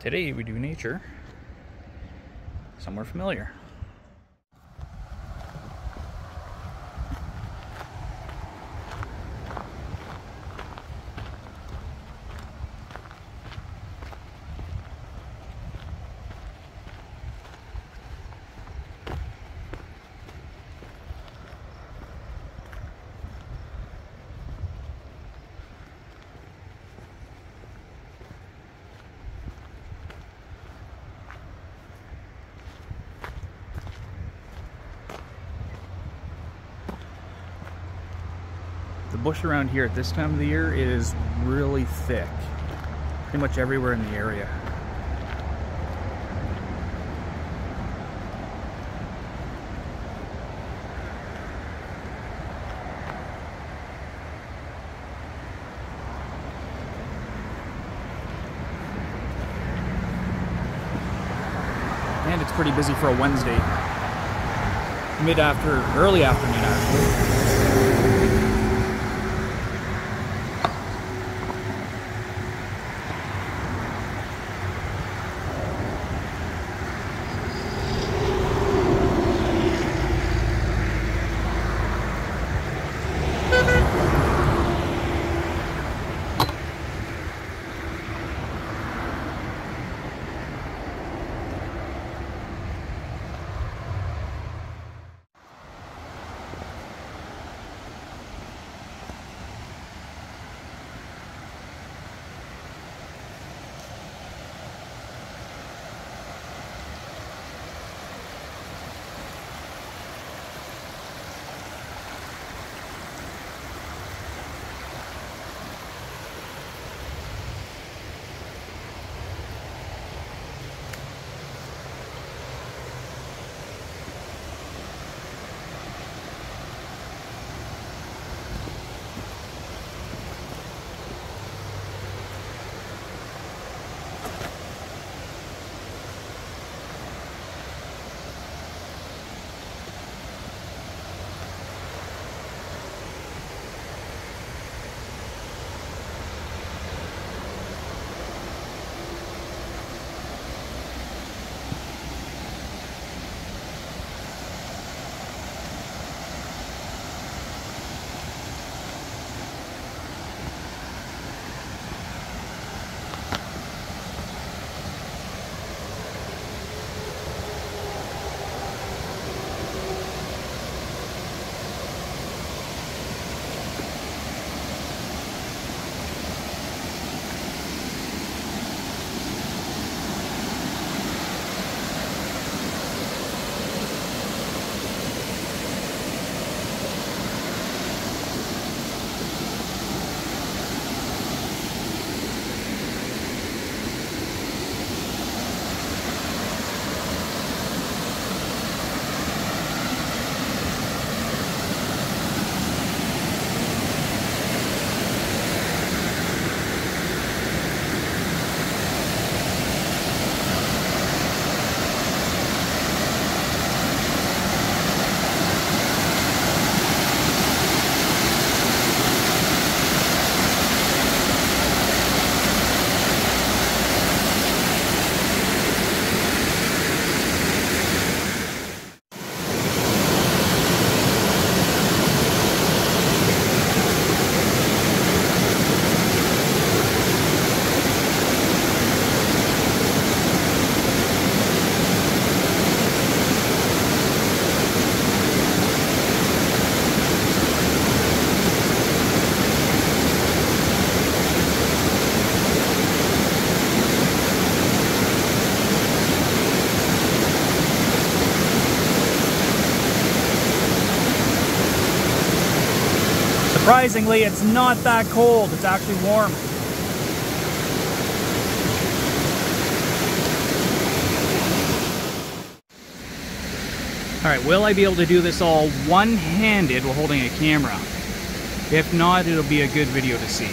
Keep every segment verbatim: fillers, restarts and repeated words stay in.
Today we do nature somewhere familiar. The bush around here at this time of the year is really thick, pretty much everywhere in the area. And it's pretty busy for a Wednesday. Mid-after, early afternoon actually. Surprisingly, it's not that cold. It's actually warm. Alright, will I be able to do this all one-handed while holding a camera? If not, it'll be a good video to see.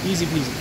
Easy peasy.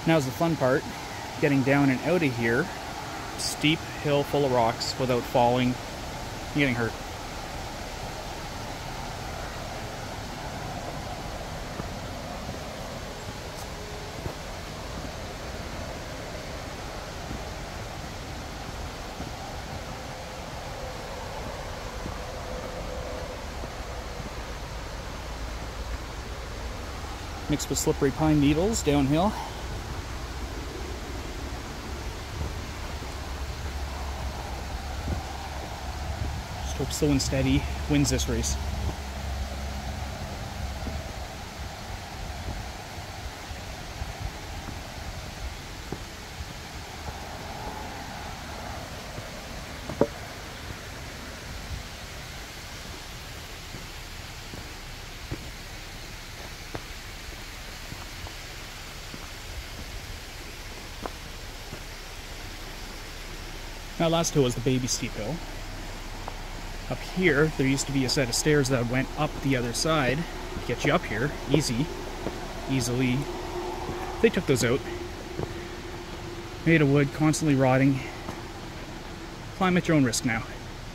Now's the fun part, getting down and out of here. Steep hill full of rocks without falling and getting hurt. Mixed with slippery pine needles downhill. Just hope slow and steady wins this race. That last hill was the baby steep hill. Up here, there used to be a set of stairs that went up the other side to get you up here, easy, easily. They took those out. Made of wood, constantly rotting. Climb at your own risk now.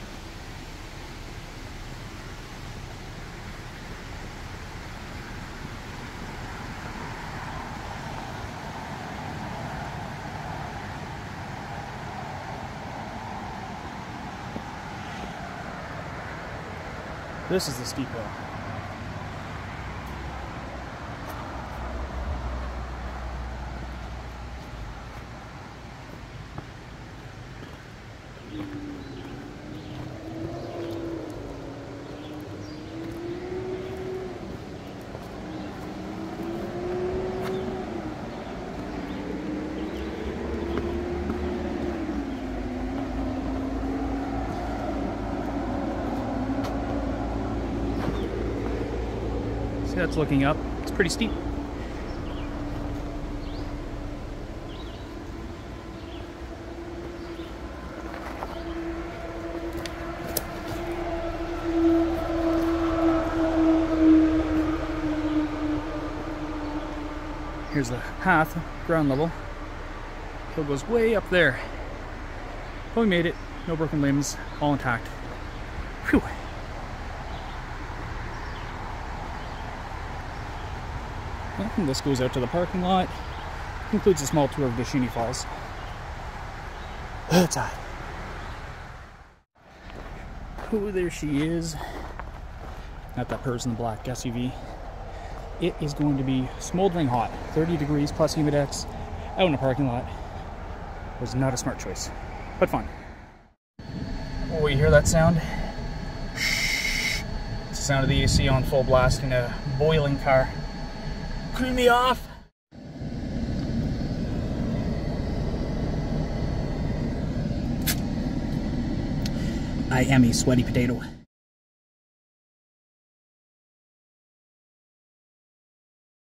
This is the steep hill. That's looking up. It's pretty steep. Here's the path, ground level. Hill goes way up there. But we made it. No broken limbs, all intact. Phew. And this goes out to the parking lot. Concludes a small tour of Dashini Falls. It's hot. Oh, there she is. Not that person in the black S U V. It is going to be smoldering hot. thirty degrees plus humidex out in a parking lot. Was not a smart choice, but fun. Oh, you hear that sound? It's the sound of the A C on full blast in a boiling car. Cool me off! I am a sweaty potato.